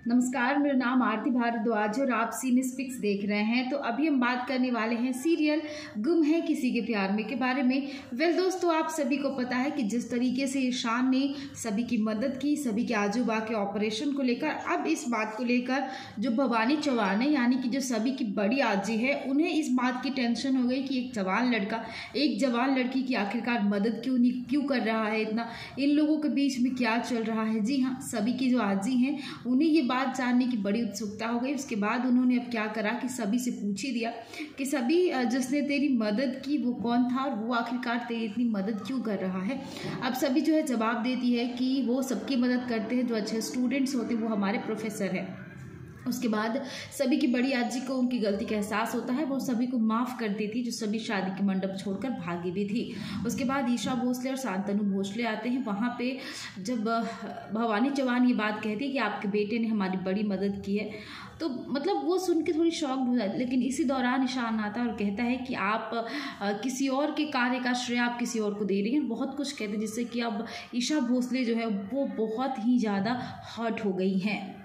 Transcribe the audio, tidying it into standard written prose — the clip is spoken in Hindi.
नमस्कार, मेरा नाम आरती भारद्वाज और आप सीनिस पिक्स देख रहे हैं। तो अभी हम बात करने वाले हैं सीरियल गुम है किसी के प्यार में के बारे में। दोस्तों, आप सभी को पता है कि जिस तरीके से ईशान ने सभी की मदद की, सभी के आजूबा के ऑपरेशन को लेकर, अब इस बात को लेकर जो भवानी चौहान है यानी कि जो सभी की बड़ी आजी है, उन्हें इस बात की टेंशन हो गई कि एक जवान लड़का एक जवान लड़की की आखिरकार मदद क्यों कर रहा है, इतना इन लोगों के बीच में क्या चल रहा है। जी हाँ, सभी की जो आजी हैं उन्हें ये बात जानने की बड़ी उत्सुकता हो गई। उसके बाद उन्होंने अब क्या करा कि सभी से पूछ ही दिया कि सभी, जिसने तेरी मदद की वो कौन था और वो आखिरकार तेरी इतनी मदद क्यों कर रहा है। अब सभी जो है जवाब देती है कि वो सबकी मदद करते हैं, जो अच्छे स्टूडेंट्स होते हैं वो हमारे प्रोफेसर हैं। उसके बाद सभी की बड़ी आजी को उनकी गलती का एहसास होता है, वो सभी को माफ़ कर देती, जो सभी शादी के मंडप छोड़कर भागी भी थी। उसके बाद ईशा भोसले और शांतनु भोसले आते हैं। वहाँ पे जब भवानी चौहान ये बात कहती है कि आपके बेटे ने हमारी बड़ी मदद की है, तो मतलब वो सुन के थोड़ी शॉक्ड हो जाती। लेकिन इसी दौरान ईशान आता है और कहता है कि आप किसी और के कार्य का श्रेय आप किसी और को दे रही हैं, बहुत कुछ कहते हैं, जिससे कि अब ईशा भोसले जो है वो बहुत ही ज़्यादा हर्ट हो गई हैं।